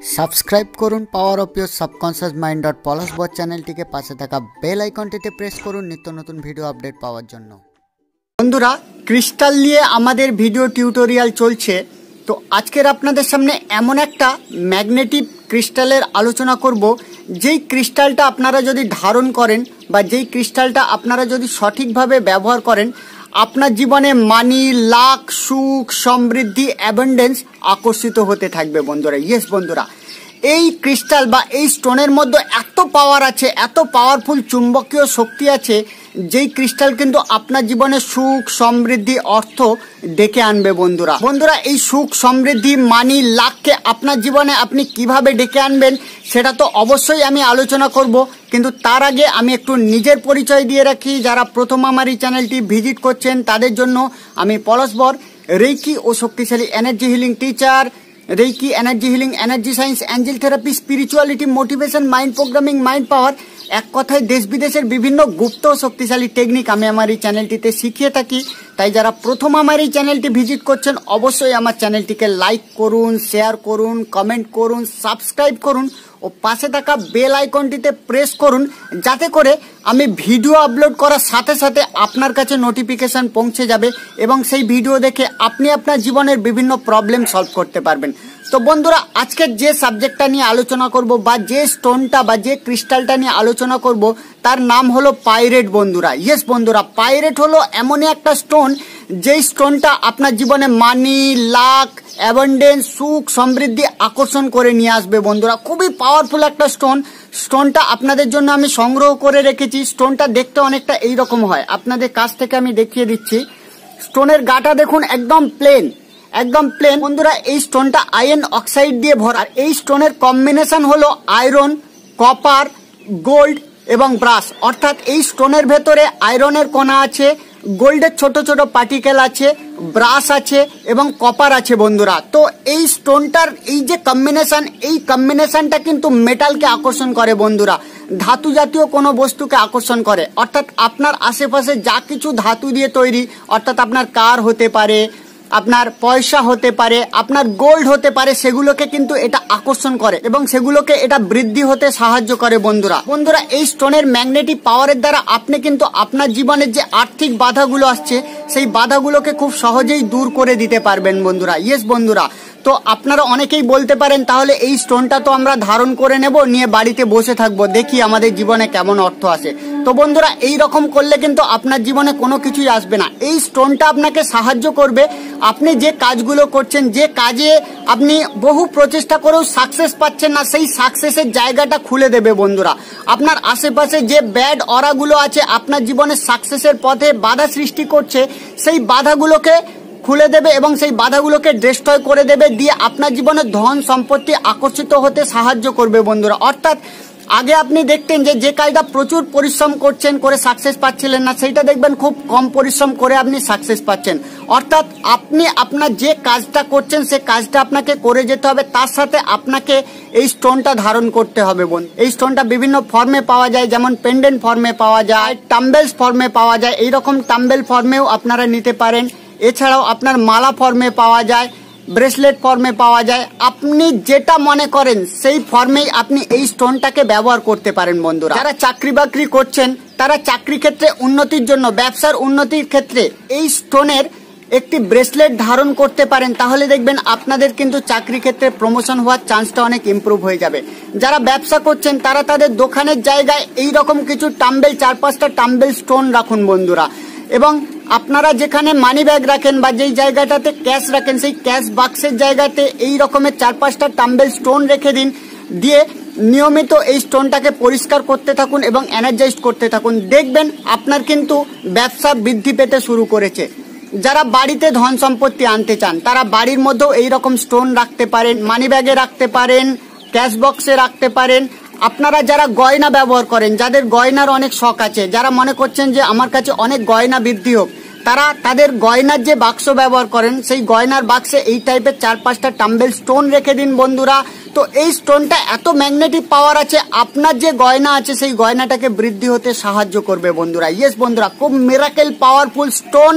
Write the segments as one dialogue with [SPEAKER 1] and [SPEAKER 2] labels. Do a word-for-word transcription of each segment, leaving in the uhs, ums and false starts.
[SPEAKER 1] Subscribe করুন power of your subconscious mind dot Palash bot চ্যানেলটিকে, পাশে থাকা বেল আইকনটিতে প্রেস করুন নিত্য নতুন ভিডিও আপডেট পাওয়ার জন্য।
[SPEAKER 2] বন্ধুরা, ক্রিস্টাল নিয়ে আমাদের ভিডিও টিউটোরিয়াল চলছে। তো আজকের আপনাদের সামনে এমন একটা ম্যাগনেটিক ক্রিস্টালের আলোচনা করব, যেই ক্রিস্টালটা আপনারা যদি ধারণ করেন বা যেই ক্রিস্টালটা আপনারা যদি সঠিকভাবে ব্যবহার করেন, আপনার জীবনে মানি, লাক, সুখ, সমৃদ্ধি, অ্যাবান্ডেন্স আকর্ষিত হতে থাকবে বন্ধুরা। ইয়েস বন্ধুরা, এই ক্রিস্টাল বা এই স্টোনের মধ্যে এত পাওয়ার আছে, এত পাওয়ারফুল চুম্বকীয় শক্তি আছে, যেই ক্রিস্টাল কিন্তু আপনার জীবনে সুখ, সমৃদ্ধি, অর্থ ডেকে আনবে বন্ধুরা। বন্ধুরা, এই সুখ, সমৃদ্ধি, মানি, লাককে আপনার জীবনে আপনি কিভাবে ডেকে আনবেন সেটা তো অবশ্যই আমি আলোচনা করব, কিন্তু তার আগে আমি একটু নিজের পরিচয় দিয়ে রাখি। যারা প্রথম আমার এই চ্যানেলটি ভিজিট করছেন তাদের জন্য, আমি পলাশ বর, রেইকি ও শক্তিশালী energy healing teacher, reiki, energy healing, energy science, angel therapy, spirituality, motivation, mind programming, mind power, এক কথায় দেশ বিদেশের বিভিন্ন গুপ্ত শক্তিশালী টেকনিক আমি আমার এই চ্যানেলটিতে শিখিয়ে থাকি। তাই যারা প্রথম আমার এই চ্যানেলটি ভিজিট করছেন অবশ্যই আমার চ্যানেলটিকে লাইক করুন, শেয়ার করুন, কমেন্ট করুন, সাবস্ক্রাইব করুন ও পাশে থাকা বেল আইকনটিতে প্রেস করুন, যাতে করে আমি ভিডিও আপলোড করার সাথে সাথে আপনার কাছে নোটিফিকেশন পৌঁছে যাবে এবং সেই ভিডিও দেখে আপনি আপনার জীবনের বিভিন্ন প্রবলেম সলভ করতে পারবেন। তো বন্ধুরা, আজকের যে সাবজেক্টটা নিয়ে আলোচনা করব বা যে স্টোনটা বা যে ক্রিস্টালটা নিয়ে আলোচনা করব তার নাম হলো পাইরেট বন্ধুরা। ইয়েস বন্ধুরা, পাইরেট হলো এমনই একটা স্টোন যেই স্টোনটা আপনার জীবনে মানি, লাক, অ্যাবান্ডেন্স, সুখ, সমৃদ্ধি আকর্ষণ করে নিয়ে আসবে বন্ধুরা। খুবই পাওয়ারফুল একটা স্টোন। স্টোনটা আপনাদের জন্য আমি সংগ্রহ করে রেখেছি। স্টোনটা দেখতে অনেকটা এইরকম হয়, আপনাদের কাছ থেকে আমি দেখিয়ে দিচ্ছি। স্টোনের গাটা দেখুন, একদম প্লেন, একদম প্লেন বন্ধুরা। এই স্টোনটা আয়রন অক্সাইড দিয়ে ভরা। আর এই স্টোনের কম্বিনেশন হলো আয়রন, কপার, গোল্ড এবং ব্রাশ। অর্থাৎ এই স্টোনের ভেতরে আয়রনের কণা আছে, গোল্ডের ছোট ছোট পার্টিকেল আছে, ব্রাশ আছে এবং কপার আছে বন্ধুরা। তো এই স্টোনটার এই যে কম্বিনেশন, এই কম্বিনেশনটা কিন্তু মেটালকে আকর্ষণ করে বন্ধুরা, ধাতু জাতীয় কোনো বস্তুকে আকর্ষণ করে। অর্থাৎ আপনার আশেপাশে যা কিছু ধাতু দিয়ে তৈরি, অর্থাৎ আপনার কার হতে পারে, আপনার পয়সা হতে পারে, আপনার গোল্ড হতে পারে, সেগুলোকে কিন্তু এটা আকর্ষণ করে এবং সেগুলোকে এটা বৃদ্ধি হতে সাহায্য করে বন্ধুরা। বন্ধুরা, এই স্টোনের ম্যাগনেটিক পাওয়ারের দ্বারা আপনি কিন্তু আপনার জীবনের যে আর্থিক বাধাগুলো আসছে সেই বাধাগুলোকে খুব সহজেই দূর করে দিতে পারবেন বন্ধুরা। ইয়েস বন্ধুরা, তো আপনারা অনেকেই বলতে পারেন তাহলে এই স্টোনটা তো আমরা ধারণ করে নেব, নিয়ে বাড়িতে বসে থাকবো, দেখি আমাদের জীবনে কেমন অর্থ আসে। তো বন্ধুরা, এই রকম করলে কিন্তু আপনার জীবনে কোনো কিছুই আসবে না। এই স্টোনটা আপনাকে সাহায্য করবে, আপনি যে কাজগুলো করছেন, যে কাজে আপনি বহু প্রচেষ্টা করেও সাকসেস পাচ্ছেন না, সেই সাকসেসের জায়গাটা খুলে দেবে বন্ধুরা। আপনার আশেপাশে যে ব্যাড অরাগুলো আছে আপনার জীবনে সাকসেসের পথে বাধা সৃষ্টি করছে, সেই বাধাগুলোকে খুলে দেবে এবং সেই বাধাগুলোকে ডিস্ট্রয় করে দেবে, দিয়ে আপনার জীবনে ধন সম্পত্তি আকর্ষিত হতে সাহায্য করবে বন্ধুরা। অর্থাৎ আগে আপনি দেখতেন যে যে কাজটা প্রচুর পরিশ্রম করছেন, করে সাকসেস পাচ্ছিলেন না, সেইটা দেখবেন খুব কম পরিশ্রম করে আপনি সাকসেস পাচ্ছেন। অর্থাৎ আপনি আপনার যে কাজটা করছেন সে কাজটা আপনাকে করে যেতে হবে, তার সাথে আপনাকে এই স্টোনটা ধারণ করতে হবে বন্ধু। এই স্টোনটা বিভিন্ন ফর্মে পাওয়া যায়, যেমন পেন্ডেন্ট ফর্মে পাওয়া যায়, টাম্বেলস ফর্মে পাওয়া যায়, এইরকম টাম্বেল ফর্মেও আপনারা নিতে পারেন। এছাড়াও আপনার মালা ফর্মে পাওয়া যায়, ব্রেসলেট ফর্মে পাওয়া যায়। আপনি যেটা মনে করেন সেই ফর্মেই আপনি এই স্টোনটাকে ব্যবহার করতে পারেন বন্ধুরা। যারা চাকরি বাকরি করছেন তারা চাকরি ক্ষেত্রে উন্নতির জন্য, ব্যবসার উন্নতির ক্ষেত্রে এই স্টোনের একটি ব্রেসলেট ধারণ করতে পারেন, তাহলে দেখবেন আপনাদের কিন্তু চাকরি ক্ষেত্রে প্রমোশন হওয়ার চান্সটা অনেক ইমপ্রুভ হয়ে যাবে। যারা ব্যবসা করছেন তারা তাদের দোকানের জায়গায় এই রকম কিছু টাম্বেল, চার পাঁচটা টাম্বেল স্টোন রাখুন বন্ধুরা। এবং আপনারা যেখানে মানি ব্যাগ রাখেন বা যেই জায়গাটাতে ক্যাশ রাখেন সেই ক্যাশ বাক্সের জায়গাতে এই রকমের চার পাঁচটা টাম্বেল স্টোন রেখে দিন, দিয়ে নিয়মিত এই স্টোনটাকে পরিষ্কার করতে থাকুন এবং এনার্জাইজ করতে থাকুন। দেখবেন আপনার কিন্তু ব্যবসা বৃদ্ধি পেতে শুরু করেছে। যারা বাড়িতে ধন সম্পত্তি আনতে চান তারা বাড়ির মধ্যেও এই রকম স্টোন রাখতে পারেন, মানি ব্যাগে রাখতে পারেন, ক্যাশ বক্সে রাখতে পারেন। আপনারা যারা গয়না ব্যবহার করেন, যাদের গয়নার অনেক শখ আছে, যারা মনে করছেন যে আমার কাছে অনেক গয়না বৃদ্ধি হোক, তারা তাদের গয়নার যে বাক্স ব্যবহার করেন সেই গয়নার বাক্সে এই টাইপের চার পাঁচটা টাম্বেল স্টোন রেখে দিন বন্ধুরা। তো এই স্টোনটা এত ম্যাগনেটিক পাওয়ার আছে, আপনার যে গয়না আছে সেই গয়নাটাকে বৃদ্ধি হতে সাহায্য করবে বন্ধুরা। ইয়েস বন্ধুরা, খুব মিরাকেল পাওয়ারফুল স্টোন।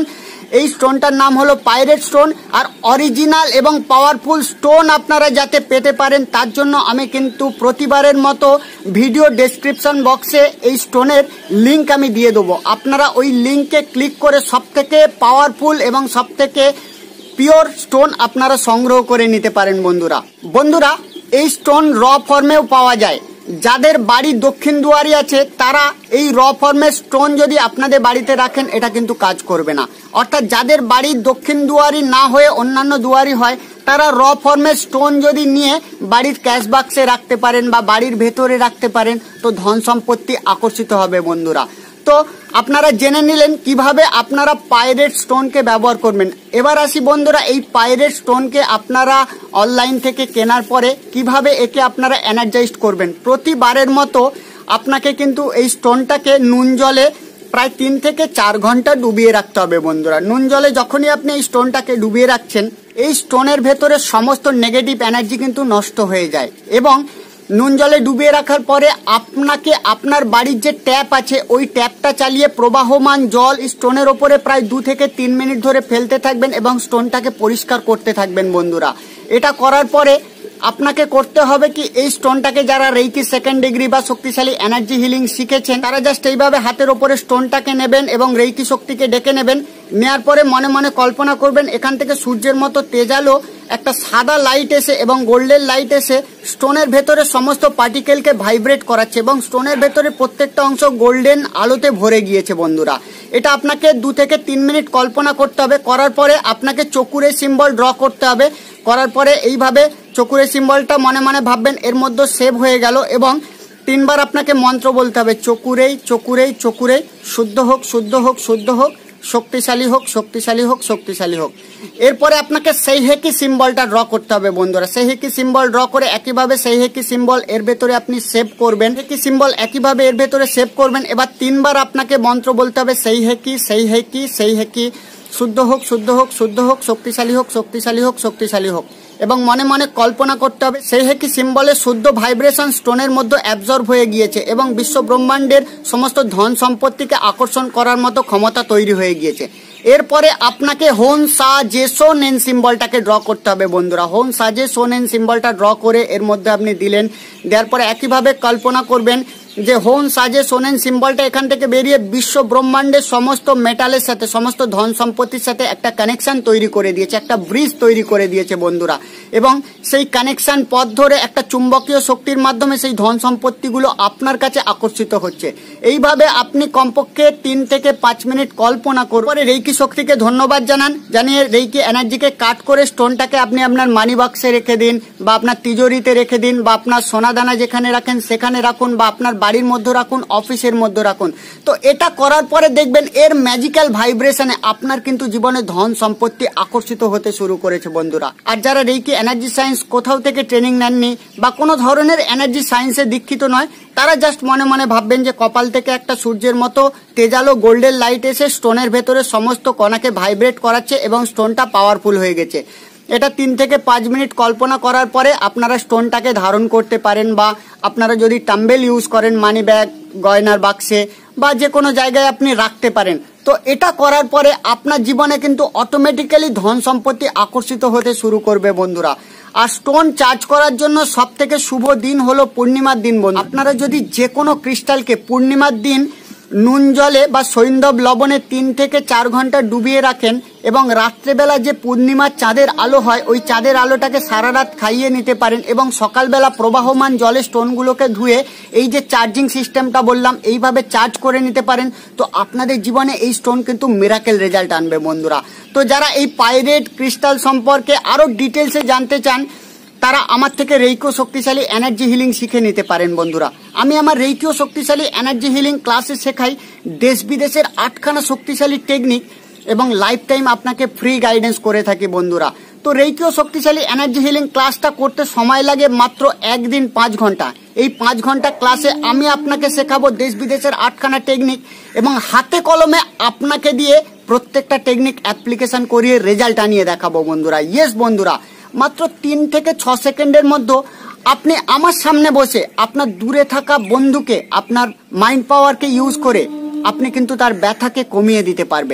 [SPEAKER 2] এই স্টোনটার নাম হলো পাইরেট স্টোন। আর অরিজিনাল এবং পাওয়ারফুল স্টোন আপনারা যাতে পেতে পারেন তার জন্য আমি কিন্তু প্রতিবারের মতো ভিডিও ডেসক্রিপশন বক্সে এই স্টোনের লিঙ্ক আমি দিয়ে দেবো। আপনারা ওই লিঙ্কে ক্লিক করে সব থেকে পাওয়ারফুল এবং সব থেকে পিওর স্টোন আপনারা সংগ্রহ করে নিতে পারেন বন্ধুরা। বন্ধুরা এই স্টোন র ফর্মেও পাওয়া যায়। যাদের বাড়ি দক্ষিণ দুয়ারি আছে তারা এই র ফর্মের স্টোন যদি আপনাদের বাড়িতে রাখেন এটা কিন্তু কাজ করবে না। অর্থাৎ যাদের বাড়ি দক্ষিণ দুয়ারি না হয়ে অন্যান্য দুয়ারি হয় তারা র ফর্মের স্টোন যদি নিয়ে বাড়ির ক্যাশ বাক্সে রাখতে পারেন বা বাড়ির ভেতরে রাখতে পারেন তো ধন সম্পত্তি আকর্ষিত হবে বন্ধুরা। তো আপনারা জেনে নিলেন কিভাবে আপনারা পাইরেট স্টোনকে ব্যবহার করবেন। এবার আসি বন্ধুরা এই পাইরেট স্টোনকে আপনারা অনলাইন থেকে কেনার পরে কিভাবে একে আপনারা এনার্জাইজড করবেন। প্রতিবারের মতো আপনাকে কিন্তু এই স্টোনটাকে নুন জলে প্রায় তিন থেকে চার ঘন্টা ডুবিয়ে রাখতে হবে বন্ধুরা। নুন জলে যখনই আপনি এই স্টোনটাকে ডুবিয়ে রাখছেন এই স্টোনের ভেতরে সমস্ত নেগেটিভ এনার্জি কিন্তু নষ্ট হয়ে যায় এবং নুন জলে ডুবিয়ে রাখার পরে আপনাকে আপনার বাড়ির যে ট্যাপ আছে ওই ট্যাপটা চালিয়ে প্রবাহমান জল স্টোনের ওপরে প্রায় দু থেকে তিন মিনিট ধরে ফেলতে থাকবেন এবং স্টোনটাকে পরিষ্কার করতে থাকবেন বন্ধুরা। এটা করার পরে আপনাকে করতে হবে কি এই স্টোনটাকে যারা রেইকি সেকেন্ড ডিগ্রি বা শক্তিশালী এনার্জি হিলিং শিখেছেন তারা জাস্ট এইভাবে হাতের ওপরে স্টোনটাকে নেবেন এবং রেইকি শক্তিকে ডেকে নেবেন। নেওয়ার পরে মনে মনে কল্পনা করবেন এখান থেকে সূর্যের মতো তেজালো একটা সাদা লাইট এসে এবং গোল্ডেন লাইট এসে স্টোনের ভেতরে সমস্ত পার্টিকেলকে ভাইব্রেট করাচ্ছে এবং স্টোনের ভেতরে প্রত্যেকটা অংশ গোল্ডেন আলোতে ভরে গিয়েছে বন্ধুরা। এটা আপনাকে দু থেকে তিন মিনিট কল্পনা করতে হবে। করার পরে আপনাকে চকুরে সিম্বল ড্র করতে হবে। করার পরে এইভাবে চকুরে সিম্বলটা মনে মনে ভাববেন এর মধ্যে সেভ হয়ে গেল এবং তিনবার আপনাকে মন্ত্র বলতে হবে চকুরেই চকুরেই চকুরেই শুদ্ধ হোক শুদ্ধ হোক শুদ্ধ হোক শক্তিশালী হোক শক্তিশালী হোক শক্তিশালী হোক। এরপরে আপনাকে সেই হেকি সিম্বলটা ড্র করতে হবে বন্ধুরা। সেই হেকি সিম্বল ড্র করে একইভাবে সেই হেকি সিম্বল এর ভেতরে আপনি সেভ করবেন। হেকি সিম্বল একইভাবে এর ভেতরে সেভ করবেন। এবার তিনবার আপনাকে মন্ত্র বলতে হবে সেই হেকি সেই হেকি সেই হেকি শুদ্ধ হোক শুদ্ধ হোক শুদ্ধ হোক শক্তিশালী হোক শক্তিশালী হোক শক্তিশালী হোক এবং মনে মনে কল্পনা করতে হবে সেই হেকি সিম্বলের শুদ্ধ ভাইব্রেশন স্টোনের মধ্যে অ্যাবজর্ব হয়ে গিয়েছে এবং বিশ্ব ব্রহ্মাণ্ডের সমস্ত ধন সম্পত্তিকে আকর্ষণ করার মতো ক্ষমতা তৈরি হয়ে গিয়েছে। এরপরে আপনাকে হোন সা জে সো নেন সিম্বলটাকে ড্র করতে হবে বন্ধুরা। হোন সা জে সো নেন সিম্বলটা ড্র করে এর মধ্যে আপনি দিলেন। দেওয়ার পরে একইভাবে কল্পনা করবেন যে হোন সাজে সোনেন সিম্বলটা এখান থেকে বেরিয়ে বিশ্ব ব্রহ্মাণ্ডের সমস্ত মেটালের সাথে সমস্ত ধন সম্পত্তির সাথে একটা কানেকশন তৈরি করে দিয়েছে, একটা ব্রিজ তৈরি করে দিয়েছে বন্ধুরা। এবং সেই কানেকশন পথ ধরে একটা চুম্বকীয় শক্তির মাধ্যমে সেই ধন সম্পত্তিগুলো আপনার কাছে আকর্ষিত হচ্ছে। এইভাবে আপনি কমপক্ষে তিন থেকে পাঁচ মিনিট কল্পনা করে রেইকি শক্তিকে ধন্যবাদ জানান, জানিয়ে রেইকি এনার্জিকে কাট করে স্টোনটাকে আপনি আপনার মানি বক্সে রেখে দিন বা আপনার তিজোরিতে রেখে দিন বা আপনার সোনাদানা যেখানে রাখেন সেখানে রাখুন বা আপনার বাড়ির মধ্যে রাখুন, অফিসের মধ্যে রাখুন। তো এটা করার পরে দেখবেন এর ম্যাজিক্যাল ভাইব্রেশনে আপনার কিন্তু জীবনে ধন সম্পত্তি আকর্ষিত হতে শুরু করেছে বন্ধুরা। আর যারা রেইকি এনার্জি সায়েন্স কোথাও থেকে ট্রেনিং নেননি বা কোনো ধরনের এনার্জি সায়েন্সে দীক্ষিত নয়, তারা জাস্ট মনে মনে ভাববেন যে কপাল থেকে একটা সূর্যের মতো তেজালো গোল্ডেন লাইট এসে স্টোনের ভেতরে সমস্ত কণাকে ভাইব্রেট করাচ্ছে এবং স্টোনটা পাওয়ারফুল হয়ে গেছে। এটা তিন থেকে পাঁচ মিনিট কল্পনা করার পরে আপনারা স্টোনটাকে ধারণ করতে পারেন বা আপনারা যদি টাম্বেল ইউজ করেন মানি ব্যাগ, গয়নার বাক্সে বা যে কোনো জায়গায় আপনি রাখতে পারেন। তো এটা করার পরে আপনার জীবনে কিন্তু অটোমেটিক্যালি ধন সম্পত্তি আকর্ষিত হতে শুরু করবে বন্ধুরা। আর স্টোন চার্জ করার জন্য সব থেকে শুভ দিন হলো পূর্ণিমার দিন বন্ধু। আপনারা যদি যে কোনো ক্রিস্টালকে পূর্ণিমার দিন নুন জলে বা সৈন্ধব লবণে তিন থেকে চার ঘন্টা ডুবিয়ে রাখেন এবং রাত্রেবেলা যে পূর্ণিমার চাঁদের আলো হয় ওই চাঁদের আলোটাকে সারা রাত খাইয়ে নিতে পারেন এবং সকালবেলা প্রবাহমান জলে স্টোনগুলোকে ধুয়ে এই যে চার্জিং সিস্টেমটা বললাম এইভাবে চার্জ করে নিতে পারেন। তো আপনাদের জীবনে এই স্টোন কিন্তু মিরাকেল রেজাল্ট আনবে বন্ধুরা। তো যারা এই পাইরেট ক্রিস্টাল সম্পর্কে আরো ডিটেলসে জানতে চান তারা আমার থেকে রেইকিও শক্তিশালী এনার্জি হিলিং শিখে নিতে পারেন বন্ধুরা। আমি আমার রেইকিও শক্তিশালী এনার্জি হিলিং ক্লাসে শেখাই দেশ বিদেশের আটখানা শক্তিশালী টেকনিক এবং লাইফ টাইম আপনাকে ফ্রি গাইডেন্স করে থাকি বন্ধুরা। তো রেইকিও শক্তিশালী এনার্জি হিলিং ক্লাসটা করতে সময় লাগে মাত্র একদিন পাঁচ ঘন্টা। এই পাঁচ ঘন্টা ক্লাসে আমি আপনাকে শেখাবো দেশ বিদেশের আটখানা টেকনিক এবং হাতে কলমে আপনাকে দিয়ে প্রত্যেকটা টেকনিক অ্যাপ্লিকেশন করিয়ে রেজাল্ট আনিয়ে দেখাবো বন্ধুরা। ইয়েস বন্ধুরা, মাত্র তিন থেকে ছ সেকেন্ডের মধ্যে আপনি আমার সামনে বসে আপনার দূরে থাকা বন্ধুকে আপনার মাইন্ড পাওয়ারকে ইউজ করে আপনি কিন্তু তার ব্যথাকে কমিয়ে দিতে পারবেন।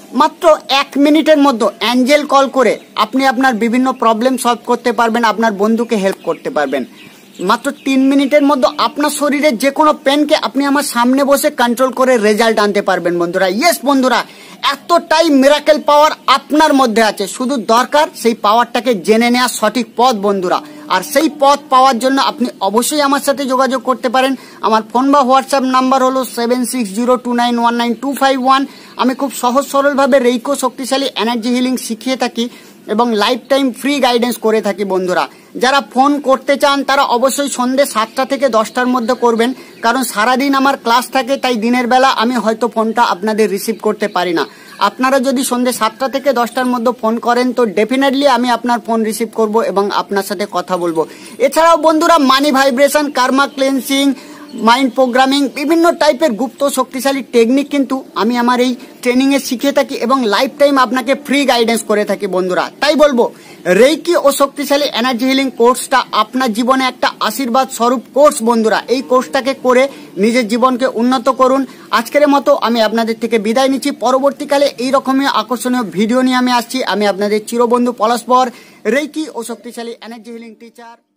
[SPEAKER 2] মাত্র এক মিনিটের মধ্যে অ্যাঞ্জেল কল করে আপনি আপনার বিভিন্ন প্রবলেম সলভ করতে পারবেন, আপনার বন্ধুকে হেল্প করতে পারবেন। মাত্র তিন মিনিটের মধ্যে আপনার শরীরের যে কোনো পেনকে আপনি আমার সামনে বসে কন্ট্রোল করে রেজাল্ট আনতে পারবেন বন্ধুরা। ইয়েস বন্ধুরা, এতটাই মিরাকেল পাওয়ার আপনার মধ্যে আছে, শুধু দরকার সেই পাওয়ারটাকে জেনে নেওয়ার সঠিক পথ বন্ধুরা। আর সেই পথ পাওয়ার জন্য আপনি অবশ্যই আমার সাথে যোগাযোগ করতে পারেন। আমার ফোন বা হোয়াটসঅ্যাপ নাম্বার হলো seven six zero two nine one nine two five one. আমি খুব সহজ সরলভাবে রেইকো শক্তিশালী এনার্জি হিলিং শিখিয়ে থাকি এবং লাইফ টাইম ফ্রি গাইডেন্স করে থাকি বন্ধুরা। যারা ফোন করতে চান তারা অবশ্যই সন্ধ্যে সাতটা থেকে দশটার মধ্যে করবেন, কারণ সারাদিন আমার ক্লাস থাকে, তাই দিনের বেলা আমি হয়তো ফোনটা আপনাদের রিসিভ করতে পারি না। আপনারা যদি সন্ধ্যে সাতটা থেকে দশটার মধ্যে ফোন করেন তো ডেফিনেটলি আমি আপনার ফোন রিসিভ করব এবং আপনার সাথে কথা বলবো। এছাড়াও বন্ধুরা money vibration, karma cleansing, mind programming, বিভিন্ন টাইপের গুপ্ত শক্তিশালী টেকনিক কিন্তু আমি আমার এই ট্রেনিংয়ে শিখে থাকি এবং লাইফ টাইম আপনাকে ফ্রি গাইডেন্স করে থাকি বন্ধুরা। তাই বলবো রেইকি ও শক্তিশালী এনার্জি হিলিং কোর্সটা আপনার জীবনে একটা আশীর্বাদ স্বরূপ কোর্স বন্ধুরা। এই কোর্সটাকে করে নিজের জীবনকে উন্নত করুন। আজকের মতো আমি আপনাদের থেকে বিদায় নিচ্ছি। পরবর্তীকালে এই রকমই আকর্ষণীয় ভিডিও নিয়ে আমি আসছি। আমি আপনাদের চিরবন্ধু পলাশ বর, রেইকি ও শক্তিশালী এনার্জি হিলিং টিচার।